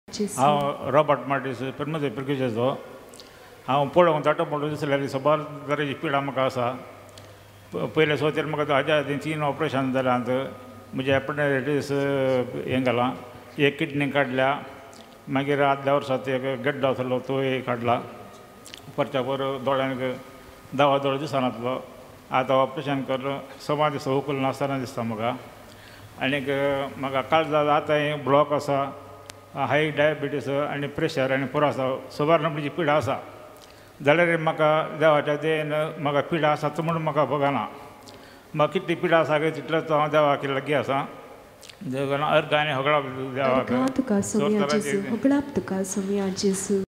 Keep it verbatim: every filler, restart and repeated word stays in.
हांव Robert Martin's पेरमोजे पिरकुजेचो हांव पळोवंक दाटो म्हणून दिसलें सबार तरेची पिडा म्हाका आसा. पयले सुवातेर म्हाका हाज्या आदीं तीन ऑपरेशन जाल्यांत म्हजे एपेंडिसायटीस हें घालां, एक किडनी काडल्या, मागीर आदल्या वर्सात एक गड्डो आसलो तोय काडला, परच्या पर दोळ्यांक दवा दोळ दिसनासलो. आतां ऑपरेशन करून सवा दिसा उखल नासतना दिसता म्हाका. आनीक म्हाका काळजांत आतांय ब्लॉक आसा, हाय डायबिटीस आनी प्रेशर आनी पुरो आसा, सबार नंबराची पिडा आसा. जाल्यार म्हाका देवाच्या दयेन म्हाका पिडा आसा म्हणून म्हाका भोगना. म्हाका कितली पिडा आसा गे तितलोच हांव देवाक लागीं आसा. देवान अर्घ आनी होगळाप देवाक.